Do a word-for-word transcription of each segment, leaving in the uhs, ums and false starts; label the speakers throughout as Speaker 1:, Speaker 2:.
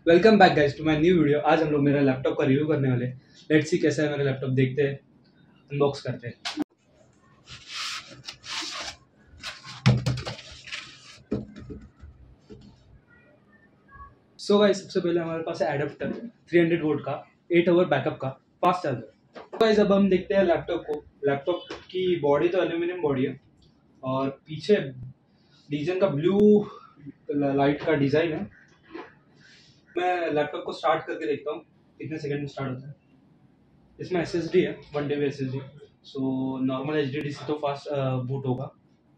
Speaker 1: Welcome back guys to my new video. आज हम लोग मेरा लैपटॉप का रिव्यू करने वाले। लेट्स सी कैसा है मेरा लैपटॉप, देखते हैं, अनबॉक्स करते हैं। सो गाइस, सबसे पहले हमारे पास है एडाप्टर थ्री हंड्रेड वोल्ट का, एट आवर बैकअप का फास्ट चार्जर। गाइस अब हम देखते हैं लैपटॉप को। लैपटॉप की बॉडी तो एल्यूमिनियम बॉडी है और पीछे डिजाइन का ब्लू लाइट का डिजाइन है। मैं लैपटॉप को स्टार्ट करके देखता हूँ कितने सेकंड में स्टार्ट होता है। इसमें एस एस डी है, one TB S S D. So normal H D D C तो फास्ट बूट होगा।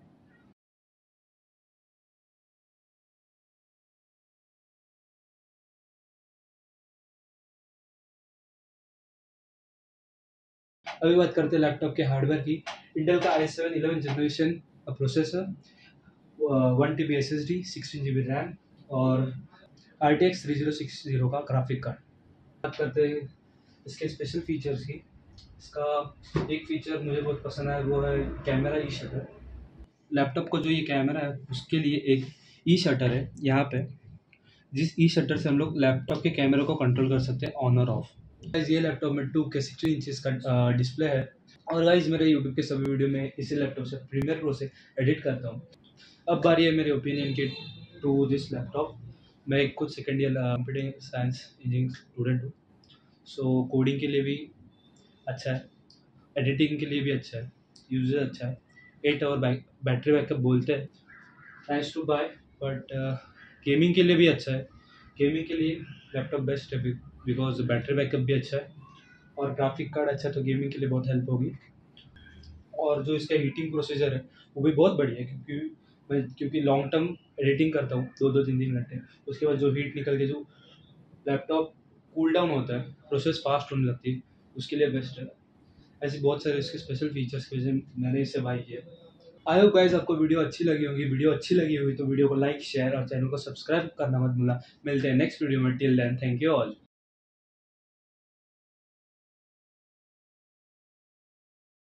Speaker 1: अभी बात करते हैं लैपटॉप के हार्डवेयर की। इंटेल का i seven eleven generation processor, one T B S S D, sixteen G B RAM और R T X three zero six zero का ग्राफिक कार्ड। बात करते हैं इसके स्पेशल फीचर्स की। इसका एक फीचर मुझे बहुत पसंद आया, वो है कैमरा ई शटर। लैपटॉप को जो ये कैमरा है उसके लिए एक ई शटर है यहाँ पे, जिस ई शटर से हम लोग लैपटॉप के कैमरे को कंट्रोल कर सकते हैं ऑन और ऑफ। गाइस ये लैपटॉप में टू के सिक्सटीन इंचेस का डिस्प्ले है। और गाइस मेरे यूट्यूब के सभी वीडियो में इसी लैपटॉप से प्रीमियर प्रो से एडिट करता हूँ। अब बारी है मेरे ओपिनियन की टू दिस लैपटॉप। मैं एक खुद second year computer science engineering student हूँ। सो कोडिंग के लिए भी अच्छा है, एडिटिंग के लिए भी अच्छा है, यूजेज अच्छा है। Eight hour back battery backup बोलते हैं, thanks to buy. But gaming के लिए भी अच्छा है। गेमिंग के लिए लैपटॉप बेस्ट है बिकॉज बैटरी बैकअप भी अच्छा है और ग्राफिक कार्ड अच्छा है, तो गेमिंग के लिए बहुत हेल्प होगी। और जो इसका हीटिंग प्रोसीजर है वो भी बहुत बढ़िया है, क्योंकि मैं क्योंकि लॉन्ग टर्म एडिटिंग करता हूँ दो दो तीन तीन घंटे, उसके बाद जो हीट निकल के जो लैपटॉप कूल डाउन होता है, प्रोसेस फास्ट होने लगती है, उसके लिए बेस्ट है। ऐसे बहुत सारे इसके स्पेशल फीचर्स की वजह से मैंने इसे बाई किया। आई होप गाइस आपको वीडियो अच्छी लगी होगी। वीडियो अच्छी लगी होगी तो वीडियो को लाइक, शेयर और चैनल को सब्सक्राइब करना मत भूलना। मिलते हैं नेक्स्ट वीडियो में। Till then, thank you all.